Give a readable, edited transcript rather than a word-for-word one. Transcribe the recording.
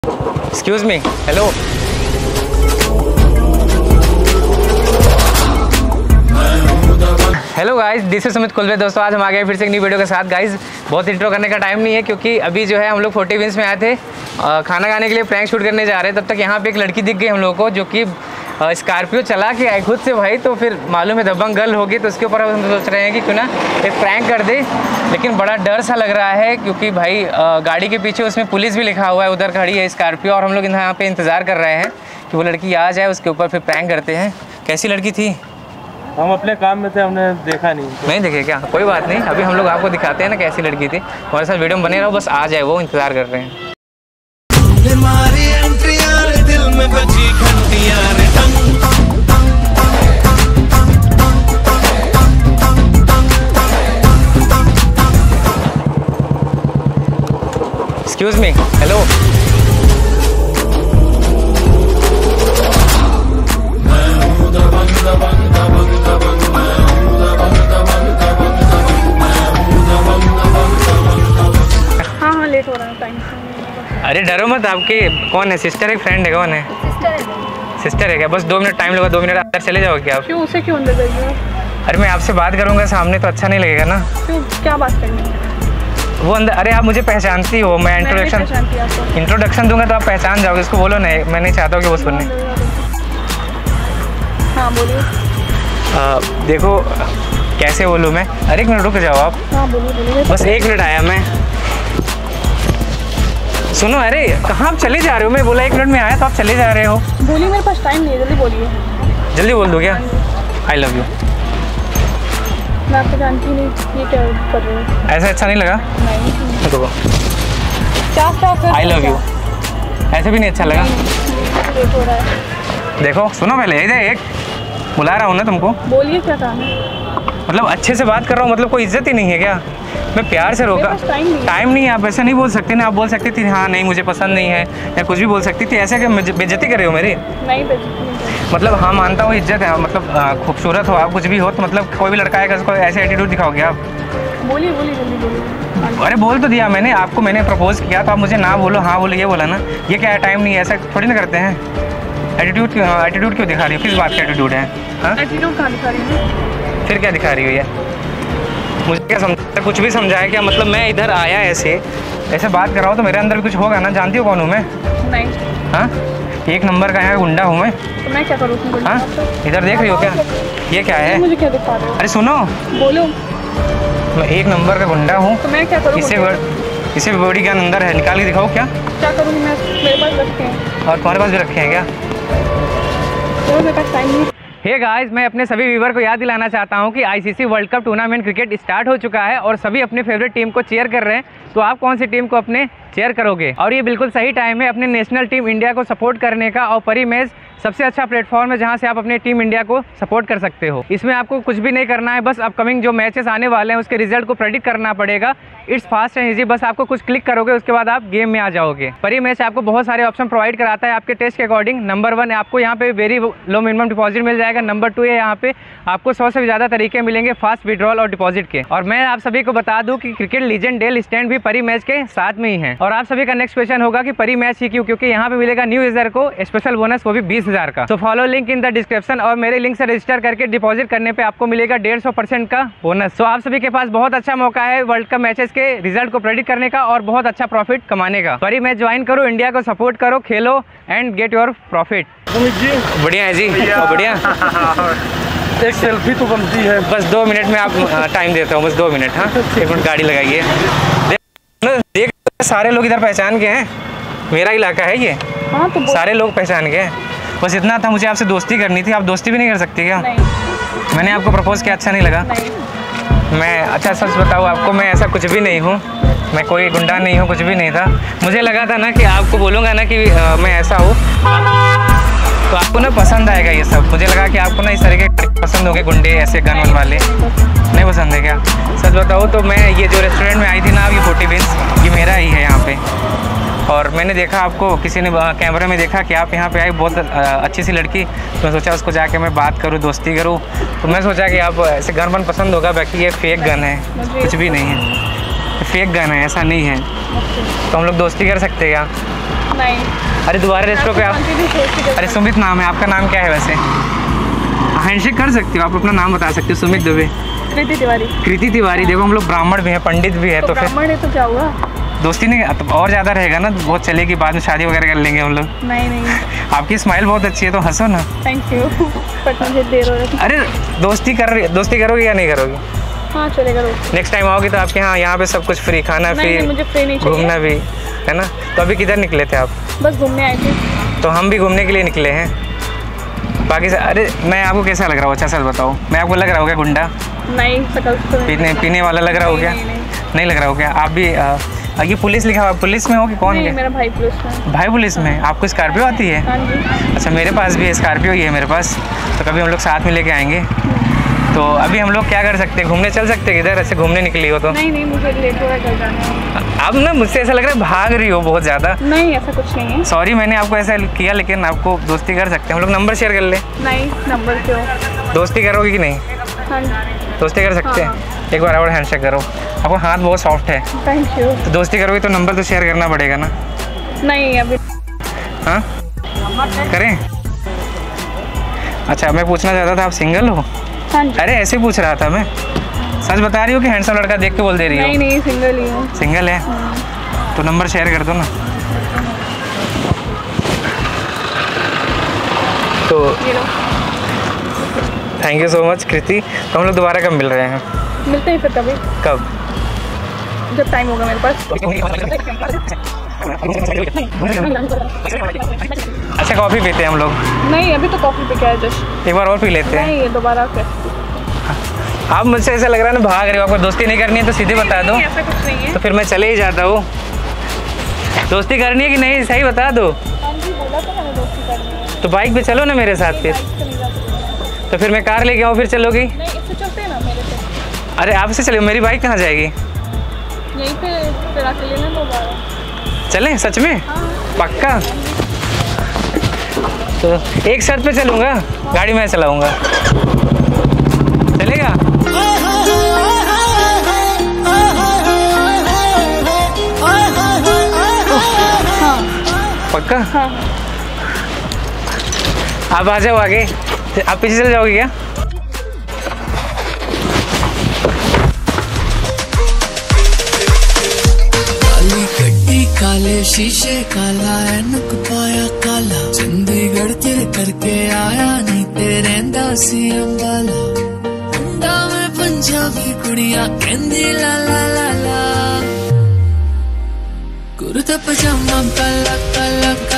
Excuse me, hello. Hello guys, this is Sumit Kulwe. दोस्तों आज हम आ गए फिर से एक नई वीडियो के साथ। गाइस बहुत इंट्रो करने का टाइम नहीं है क्योंकि अभी जो है हम लोग 40 विंस में आए थे खाना खाने के लिए, प्रैंक शूट करने जा रहे हैं। तब तक यहाँ पे एक लड़की दिख गई हम लोगों को जो कि स्कॉर्पियो चला के आई खुद से भाई। तो फिर मालूम है दबंग गर्ल होगी, तो उसके ऊपर हम सोच रहे हैं कि क्यों ना एक प्रैंक कर दे। लेकिन बड़ा डर सा लग रहा है क्योंकि भाई गाड़ी के पीछे उसमें पुलिस भी लिखा हुआ है, उधर खड़ी है स्कॉर्पियो, और हम लोग यहाँ पे इंतज़ार कर रहे हैं कि वो लड़की आ जाए, उसके ऊपर फिर प्रैंक करते हैं। कैसी लड़की थी? हम अपने काम में थे, हमने देखा नहीं देखे क्या? कोई बात नहीं, अभी हम लोग आपको दिखाते हैं ना कैसी लड़की थी। हमारे साथ वीडियो में बने रहो, बस आ जाए, वो इंतज़ार कर रहे हैं। दिल में बजी एक्सक्यूज मी, हेलो। हाँ लेट हो रहा है टाइम। अरे डरो मत, आपकी कौन है? सिस्टर है, फ्रेंड है? कौन है? सिस्टर है क्या? बस 2 मिनट टाइम लगा, 2 मिनट अंदर चले जाओगे क्या आप? क्यों? उसे क्यों अंदर जाइए? अरे मैं आपसे बात करूंगा सामने तो अच्छा नहीं लगेगा ना। क्यों, क्या बात करनी है? वो अंदर, अरे आप मुझे पहचानती हो, मैं इंट्रोडक्शन दूंगा तो आप पहचान जाओगे। इसको बोलो नहीं, मैं नहीं चाहता हूँ कि वो सुनने। हाँ बोलिए। देखो कैसे बोलूँ मैं? अरे 1 मिनट रुक जाओ आप। हाँ बोलिए। बस 1 मिनट आया मैं। सुनो, अरे कहाँ आप चले जा रहे हो? मैं बोला 1 मिनट में आया तो आप चले जा रहे हो। बोलिए, मेरे पास टाइम नहीं है, जल्दी बोलिए। जल्दी बोल दो क्या? I love you. मैं आपको जानती नहीं, ये क्या कर रहे हो? ऐसा अच्छा नहीं लगा? नहीं। तो क्या आई लव यू ऐसे भी नहीं अच्छा लगा? लेट हो रहा है। देखो सुनो, पहले इधर एक बुला रहा हूँ ना तुमको। बोलिए क्या काम है? मतलब अच्छे से बात कर रहा हूँ, मतलब कोई इज्जत ही नहीं है क्या? मैं प्यार से रोका। टाइम नहीं है, आप ऐसा नहीं बोल सकते ना। आप बोल सकती थी हाँ नहीं मुझे पसंद नहीं है, या कुछ भी बोल सकती थी। ऐसा क्या बेइज्जती कर रहे हो मेरी? नहीं बेइज्जती। मतलब हाँ मानता हूँ इज्जत है, मतलब खूबसूरत हो आप, कुछ भी हो, तो मतलब कोई भी लड़का आएगा उसको ऐसे एटीट्यूड दिखाओगे आप? बोलिए जल्दी बोलिए। अरे बोल तो दिया मैंने आपको, मैंने प्रपोज किया तो आप मुझे ना बोलो हाँ बोलो, ये बोला ना। ये क्या है? टाइम नहीं है, ऐसा थोड़ी ना करते हैं। एटीट्यूड क्यों दिखा रही हो? किस बात का एटीट्यूड है? हाँ एटीट्यूड कहाँ दिखा रही है? फिर क्या दिखा रही हो? ये मुझे क्या समझा? कुछ भी समझाया क्या? मतलब मैं इधर आया ऐसे बात कर रहा हूँ तो मेरे अंदर भी कुछ होगा ना। जानती हो कौन हूँ मैं? नहीं। हाँ 1 नंबर का यहाँ गुंडा हूँ मैं। तो मैं क्या करूँ? हाँ इधर देख रही हो क्या? ये क्या है? मुझे क्या दिखा रहे हो? अरे सुनो, बोलो। मैं 1 नंबर का गुंडा हूँ। तो मैं क्या करूँ? इसे बॉडी का अंदर है, निकाल के दिखाओ क्या? क्या करूँगी मैं? मेरे पास रखे हैं। और तुम्हारे पास भी रखे हैं क्या? तो मेरे पास टाइम नहीं। हे गाइस, मैं अपने सभी व्यूवर को याद दिलाना चाहता हूं कि ICC world cup tournament cricket start हो चुका है और सभी अपने फेवरेट टीम को चीयर कर रहे हैं। तो आप कौन सी टीम को अपने चीयर करोगे? और ये बिल्कुल सही टाइम है अपने नेशनल टीम इंडिया को सपोर्ट करने का। और परी मैच सबसे अच्छा प्लेटफॉर्म है जहां से आप अपनी टीम इंडिया को सपोर्ट कर सकते हो। इसमें आपको कुछ भी नहीं करना है, बस अपकमिंग जो मैचेस आने वाले हैं उसके रिजल्ट को प्रेडिक्ट करना पड़ेगा। इट्स फास्ट एंड इजी, बस आपको कुछ क्लिक करोगे उसके बाद आप गेम में आ जाओगे। परी मैच आपको बहुत सारे ऑप्शन प्रोवाइड कराता है आपके टेस्ट के अकॉर्डिंग। नंबर 1 आपको यहाँ पे वेरी लो मिनिमम डिपॉजिट मिल जाएगा। नंबर 2 है यहाँ पे आपको 100 से भी ज़्यादा तरीके मिलेंगे फास्ट विड्रॉल और डिपॉजिट के। और मैं आप सभी को बता दूं कि क्रिकेट लीजेंड डेल स्टैंड भी परी मैच के साथ में ही है। और आप सभी का नेक्स्ट क्वेश्चन होगा कि परी मैच ही क्यों? क्योंकि यहाँ पे मिलेगा न्यू यूजर को स्पेशल बोनस, वो भी 20,000 का। तो follow link in the description और मेरे लिंक से रजिस्टर करके डिपॉजिट करने पे आपको मिलेगा 150% का बोनस। तो आप सभी के पास बहुत अच्छा मौका है वर्ल्ड कप मैचेस के रिजल्ट को प्रेडिक्ट करने का और बहुत अच्छा प्रॉफिट कमाने का। परी मैच ज्वाइन करो, इंडिया को सपोर्ट करो, खेलो एंड गेट योर प्रॉफिट। बढ़िया है जी, बढ़िया। एक सेल्फी तो बनती है। बस 2 मिनट में आप टाइम देता हूँ, बस 2 मिनट। हाँ 1 मिनट गाड़ी लगाइए। देख सारे लोग इधर पहचान के हैं, मेरा इलाका है ये। हाँ तो सारे लोग पहचान के हैं। बस इतना था, मुझे आपसे दोस्ती करनी थी। आप दोस्ती भी नहीं कर सकती क्या? नहीं। मैंने आपको प्रपोज किया, अच्छा नहीं लगा? नहीं। मैं अच्छा सच बताऊँ आपको, मैं ऐसा कुछ भी नहीं हूँ, मैं कोई गुंडा नहीं हूँ, कुछ भी नहीं था। मुझे लगा था ना कि आपको बोलूँगा ना कि मैं ऐसा हूँ तो आपको ना पसंद आएगा ये सब। मुझे लगा कि आपको ना इस तरीके पसंद होंगे, गुंडे ऐसे गन वन वाले। नहीं पसंद है क्या? सच बताऊँ तो मैं ये जो रेस्टोरेंट में आई थी ना, ये 40 विंस, ये मेरा ही है यहाँ पे। और मैंने देखा आपको, किसी ने कैमरे में देखा कि आप यहाँ पे आई, बहुत अच्छी सी लड़की। तो मैं सोचा उसको जाके मैं बात करूँ, दोस्ती करूँ। तो मैं सोचा कि आप ऐसे गन वन पसंद होगा, बाकी ये फेक गन है, कुछ भी नहीं है, फेक गन है, ऐसा नहीं है। तो हम लोग दोस्ती कर सकते हैं क्या? नहीं। अरे दोबारा रेस्टोरेंट पे आप, अरे सुमित नाम है आपका, नाम क्या है वैसे? हैंडशेक कर सकती हो आप, अपना नाम बता सकते हो। सुमित दुबे। कृति तिवारी। कृति तिवारी। देखो हम लोग ब्राह्मण भी हैं, पंडित भी है, तो फिर ब्राह्मण है तो क्या हुआ? दोस्ती नहीं तो और ज़्यादा रहेगा ना, बहुत चलेगी, बाद में शादी वगैरह कर लेंगे हम लोग। नहीं नहीं। आपकी स्माइल बहुत अच्छी है, तो हंसो ना। Thank you. बट मुझे देर हो रही है। अरे दोस्ती करोगी या नहीं करोगी? हाँ चलेगा। नेक्स्ट टाइम आओगे तो आपके यहाँ पे सब कुछ फ्री, खाना फ्री, मुझे फ्री नहीं चाहिए, घूमना भी है ना। तो अभी किधर निकले थे आप? बस घूमने आए थे। तो हम भी घूमने के लिए निकले हैं बाकी से। अरे मैं आपको कैसा लग रहा हूँ? अच्छा सर बताओ, मैं आपको लग रहा हूँ क्या गुंडा? नहीं, शकल पीने वाला लग रहा हो क्या? नहीं लग रहा हो क्या? आप भी ये पुलिस लिखा हुआ, पुलिस में हो कि कौन? नहीं, मेरा भाई पुलिस में। भाई पुलिस में? आपको स्कॉर्पियो आती है? हाँ जी। अच्छा मेरे पास भी स्कॉर्पियो ही है मेरे पास, तो कभी हम लोग साथ में लेके आएंगे। तो अभी हम लोग क्या कर सकते हैं, घूमने चल सकते हैं? इधर ऐसे घूमने निकली हो तो? नहीं, मुझे लेट हो रहा है, घर जाना है। अब ना मुझसे ऐसा लग रहा है भाग रही हो बहुत ज़्यादा। नहीं, ऐसा कुछ नहीं है। सॉरी मैंने आपको ऐसा किया, लेकिन आपको दोस्ती कर सकते हैं हम लोग, नंबर शेयर कर ले। नहीं, नंबर क्यों? दोस्ती करोगी कि नहीं? हाँ। दोस्ती कर सकते हाँ। हैं? एक बार और हैंडशेक करो, आपको हाथ बहुत सॉफ्ट है। Thank you. तो दोस्ती करोगी तो नंबर तो शेयर करना पड़ेगा ना। नहीं अभी। हाँ करें? अच्छा मैं पूछना चाहता था, आप सिंगल हो? हाँ जी। अरे ऐसे पूछ रहा था मैं। सच बता रही हो कि हैंडसम लड़का देख के बोल दे रही हो? नहीं, सिंगल ही हूँ। सिंगल है? तो नंबर शेयर कर दो ना। तो thank you so much Kriti. तो हम लोग दोबारा कब मिल रहे हैं? मिलते हैं फिर कभी। कब? जब टाइम होगा मेरे पास। अच्छा कॉफ़ी पीते हैं हम लोग? नहीं, अभी तो कॉफ़ी पे क्या है, जस्ट एक बार और पी लेते हैं। नहीं, दोबारा क्या? आप मुझसे ऐसा लग रहा है ना भाग रहे हो, आपको दोस्ती नहीं करनी है तो सीधे बता दो। ऐसा कुछ नहीं है। तो फिर मैं चले ही जाता हूँ। दोस्ती करनी है कि नहीं सही बता दो। हाँ जी, बोला तो मैंने दोस्ती करनी है। तो बाइक पे चलो ना मेरे साथ फिर। तो फिर मैं कार लेके आऊँ, फिर चलोगी? नहीं, इससे चलते हैं ना मेरे से। अरे आपसे चलो, मेरी बाइक कहाँ जाएगी? यहीं पे फिर आके लेना दोबारा। चलें सच में? हाँ। पक्का? तो एक शर्त पे चलूँगा, गाड़ी मैं चलाऊँगा, चलेगा? पक्का? हाँ। आप आ जाओ आगे, आप पीछे चले जाओगे क्या? काली गड्डी काले शीशे काला ऐनक पाया काला, चंडीगढ़ तेरे करके आया नहीं तेरे सी अंबाला, मुंडा में पंजाबी कुड़िया कहंदी ला ला ला ला, कुर्ता पजामा काला काला